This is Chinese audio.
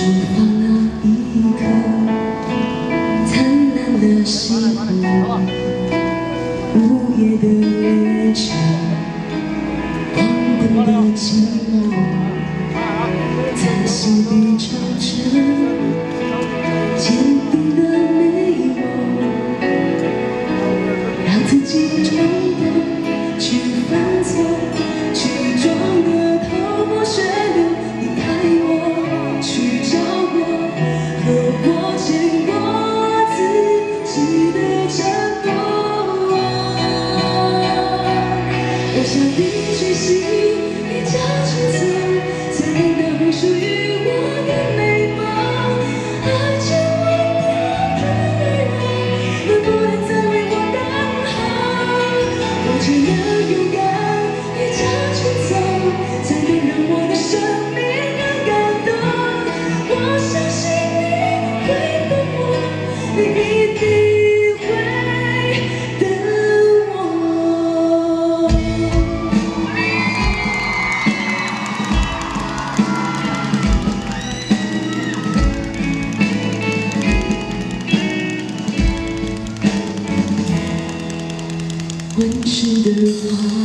放那一颗灿烂的星河，午夜的列车，黄昏的寂寞，在心底唱着坚定的美梦，让自己冲动去犯错，去撞个头破血流，离开我，去找我，和我见过自己的承诺。我想你去信，一脚去走，才能属于我的美梦。爱千万条的人，能不能再为我等候？我只能勇敢一脚去走，才能让我的生命更感动。我相信你会等我，你一定会等我。温湿的花。